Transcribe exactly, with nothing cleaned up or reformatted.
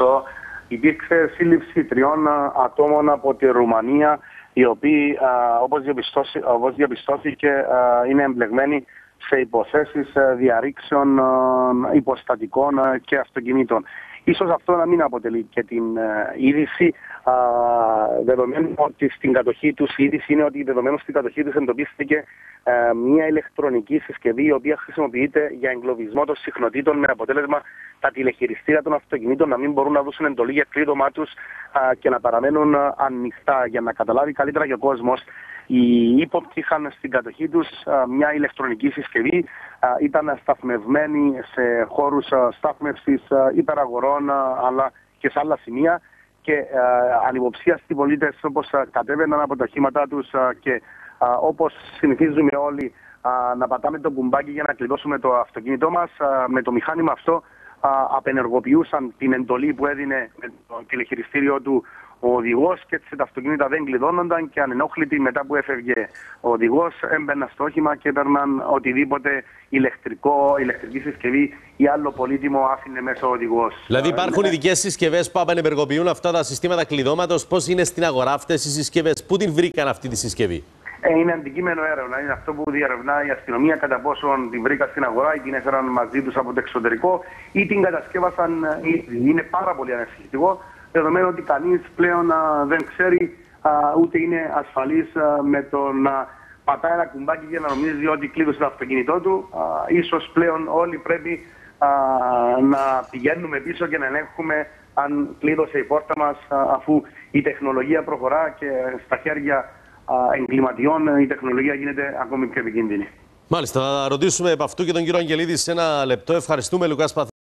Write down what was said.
ρωτήσω, υπήρξε σύλληψη τριών ατόμων από τη Ρουμανία, οι οποίοι, όπως διαπιστώθηκε, είναι εμπλεγμένοι σε υποθέσεις διαρρήξεων υποστατικών και αυτοκινήτων. Ίσως αυτό να μην αποτελεί και την είδηση, δεδομένου ότι στην κατοχή τους, η είδηση είναι ότι δεδομένου στην κατοχή τους εντοπίστηκε μια ηλεκτρονική συσκευή η οποία χρησιμοποιείται για εγκλωβισμό των συχνοτήτων, με αποτέλεσμα τα τηλεχειριστήρια των αυτοκινήτων να μην μπορούν να δώσουν εντολή για κλείδωμά τους και να παραμένουν ανοιχτά. Για να καταλάβει καλύτερα και ο κόσμος, οι ύποπτοι είχαν στην κατοχή τους μια ηλεκτρονική συσκευή, ήταν σταθμευμένοι σε χώρους στάθμευσης υπεραγορών αλλά και σε άλλα σημεία, και ανυποψίαστοι πολίτες όπως κατέβαιναν από τα οχήματά τους και όπως συνηθίζουμε όλοι να πατάμε το κουμπάκι για να κλειδώσουμε το αυτοκίνητό μας, με το μηχάνημα αυτό απενεργοποιούσαν την εντολή που έδινε με το τηλεχειριστήριο του ο οδηγός, και έτσι τα αυτοκίνητα δεν κλειδώνονταν και ανενόχλητοι μετά που έφευγε ο οδηγός έμπαιναν στο όχημα και έπαιρναν οτιδήποτε ηλεκτρικό, ηλεκτρική συσκευή ή άλλο πολύτιμο άφηνε μέσα ο οδηγός. Δηλαδή υπάρχουν ειδικές συσκευές που απενεργοποιούν αυτά τα συστήματα κλειδώματος. Πώς είναι στην αγορά αυτές οι συσκευές, πού την βρήκαν αυτή τη συσκευή? Ε, είναι αντικείμενο έρευνα. Είναι αυτό που διερευνά η αστυνομία, κατά πόσον την βρήκαν στην αγορά ή την έφεραν μαζί τους από το εξωτερικό ή την κατασκεύασαν ήδη. Είναι πάρα πολύ ανησυχητικό, δεδομένου ότι κανείς πλέον α, δεν ξέρει α, ούτε είναι ασφαλής α, με το να πατάει ένα κουμπάκι για να νομίζει ότι κλείδωσε το αυτοκίνητό του. Α, ίσως πλέον όλοι πρέπει α, να πηγαίνουμε πίσω και να ελέγχουμε αν κλείδωσε η πόρτα μας, α, αφού η τεχνολογία προχωρά και στα χέρια εγκληματιών η τεχνολογία γίνεται ακόμη πιο επικίνδυνη. Μάλιστα, θα ρωτήσουμε από αυτού και τον κύριο Αγγελίδη σε ένα λεπτό. Ευχαριστούμε, Λουκάς Παθ...